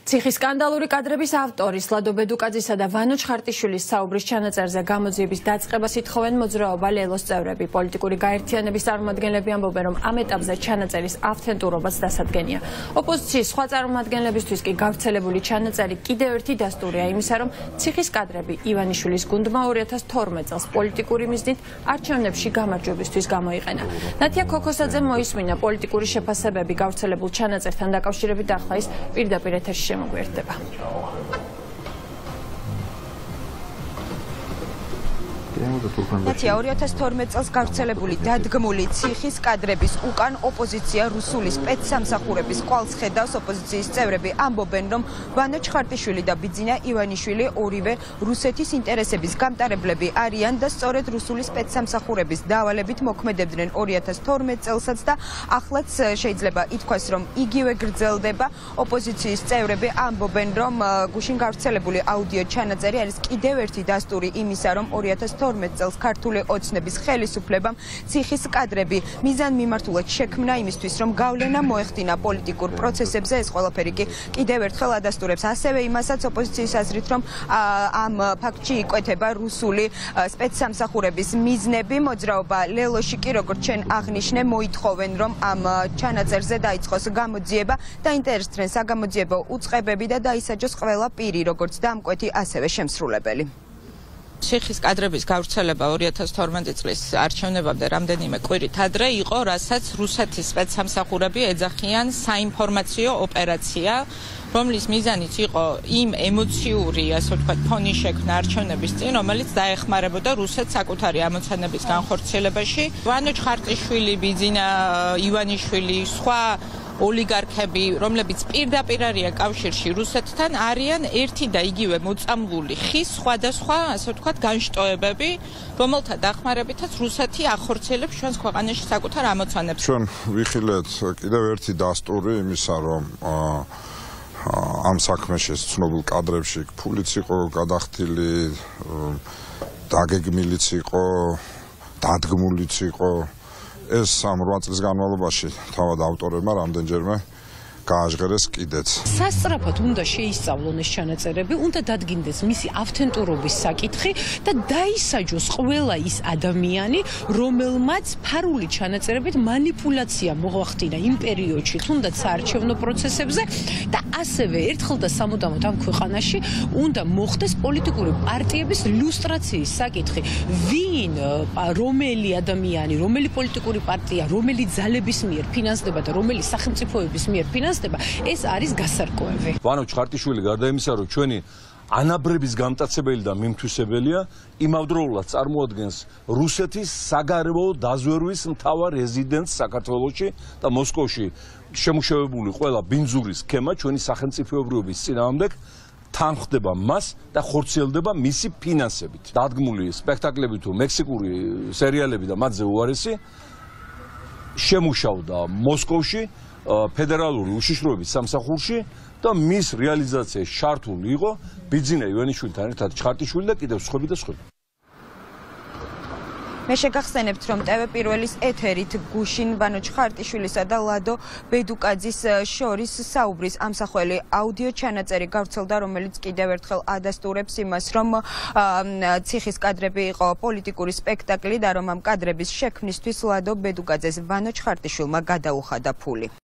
ციხის სკანდალური კადრების ავტორი ლადო ბედუკაძისა და ვანო ჩხარტიშვილის საუბრის ჩანაწერზე გამოძიების დაწყებას ითხოვენ მოძრაობა ლელოს წევრები. პოლიტიკური გაერთიანების წარმომადგენლები ამბობენ, რომ ამ ეტაპზე ჩანაწერის ავთენტურობაც დასადგენია. ოპოზიციის სხვა წარმომადგენლებისთვის კი გავრცელებული ჩანაწერი კიდევ ერთი დასტურია იმისა, რომ ციხის კადრები ივანიშვილის გუნდმა 2012 წელს პოლიტიკური მიზნით არჩევნებში გამარჯვებისთვის გამოიყენა. ნათია ქოქოსაძემ მოისმინა პოლიტიკური შეფასებები გავრცელებულ ჩანაწერთან დაკავშირებით, ახლა ის პირდაპირ ეთერში შემოგვიერთდება. ნათია 2012 წელს გავრცელებული დადგმული ციხის კადრების უკან ოპოზიცია რუსული სპეცსამსახურების ყვალს ხედავს. ოპოზიციის წევრები ამბობენ, რომ ვანო ჩხარტიშვილი და ბიძინა ივანიშვილი ორივე რუსეთის ინტერესების გამტარებლები არიან და სწორედ რუსული სპეცსამსახურების დავალებით მოქმედებდნენ 2012 წელსაც და ახლაც შეიძლება ითქვას, რომ იგივე გრძელდება. ოპოზიციის წევრები ამბობენ, რომ გუშინ გავრცელებული აუდიო ჩანაწერი არის კიდევ ერთი დასტური იმისა, რომ 2012 წელს ქართული ოცნების ხელისუფლებამ ციხის კადრები მიზანმიმართულად შექმნა იმისთვის, რომ გავლენა მოეხდინა პოლიტიკურ პროცესებზე. ეს ყველაფერი კი კიდევ ერთხელ ადასტურებს ასევე იმასაც ოპოზიციის აზრით, რომ ამ ფაქტში იკვეთება რუსული სპეცსამსახურების მიზნები. მოძრაობა ლელოში კი, როგორც ჩვენ აღნიშნე, მოითხოვენ, რომ ამ ჩანაწერზე დაიწყოს გამოძიება, დაინტერესდნენ საგამოძიებო უწყებები და დაისაჯოს ყველა პირი, როგორც დამკვეთი, ასევე შემსრულებელი. ციხის კადრების გავრცელება 2012 წლის არჩევნებამდე რამდენიმე კვირით ადრე იყო, რასაც რუსეთის სპეცსამსახურები ეძახიან საინფორმაციო ოპერაცია, რომლის მიზანიც იყო იმ ემოციური, ასე ვთქვათ, ფონის შექმნა არჩევნების წინ, რომელიც დაეხმარებოდა რუსეთს საკუთარი ამოცანების განხორციელებაში. ვანო ჩხარტიშვილი, ბიძინა ივანიშვილი, სხვა ოლიგარქები, რომლებიც პირდაპირ არიან კავშირში რუსეთთან, არიან ერთი და იგივე მოწამლული ხის სხვადასხვა, ასე ვთქვათ, განშტოებები, რომელთა დახმარებითაც რუსეთი ახორციელებს ჩვენს ქვეყანაში საკუთარ ამოცანებს. ჩვენ ვიხილეთ კიდევ ერთი დასტური იმისა, რომ ამ საქმეში ცნობილ კადრებში ფულიც იყო გადახდილი, დაგეგმილიც იყო, დადგმულიც იყო. ეს ამ 8 წლის განმავლობაში თავად ავტორებმა რამდენჯერმე გააჟღერეს კიდეც. სასწრაფოდ უნდა შეისწავლონ ეს ჩანაწერები, უნდა დადგინდეს მისი ავთენტურობის საკითხი და დაისაჯოს ყველა ის ადამიანი, რომელმაც ფარული ჩანაწერებით манипуляცია მოახდინა იმ პერიოდში, თუნდაც საარჩევნო პროცესებზე და ასევე ერთხელ და სამუდამოდ ამ ქვეყანაში უნდა მოხდეს პოლიტიკური პარტიების ლუსტრაციის საკითხი. ვინ, რომელი ადამიანი, რომელი პოლიტიკური პარტია, რომელი ძალების მიერ ფინანსდება და რომელი სახელმწიფოების მიერ ფინანსდება, ეს არის გასარკვევი. ვანო ჩხარტიშვილი გარდა იმისა, რომ ჩვენი ანაბრების გამტაცებელი და მიმთვისებელია, იმავდროულად წარმოადგენს რუსეთის საგარეო დაზვერვის მთავარ რეზიდენტს საქართველოში და მოსკოვში შემუშავებული ყველა ბინძური სქემა ჩვენი სახელმწიფოებრიობის წინააღმდეგ თანხდება მას და ხორციელდება მისი ფინანსებით. დადგმული სპექტაკლები თუ მექსიკური სერიალები და მათზე უარესი შემუშავდა მოსკოვში ფედერალური უშიშროების სამსახურში და მის რეალიზაციაში ჩართული იყო ბიძინა ივანიშვილთან ერთად ჩხარტიშვილი და კიდევ სხვები და სხვები. მე შეგახსენებთ, რომ TV პირველის ეთერით გუშინ ვანო ჩხარტიშვილისა და ლადო ბედუკაძის შორის საუბრის ამსახველი აუდიო ჩანაწერი გავრცელდა, რომელიც კიდევ ერთხელ ადასტურებს იმას, რომ ციხის კადრები იყო პოლიტიკური სპექტაკლი და რომ ამ კადრების შექმნისთვის ლადო ბედუკაძეს ვანო ჩხარტიშვილმა გადაუხადა ფული.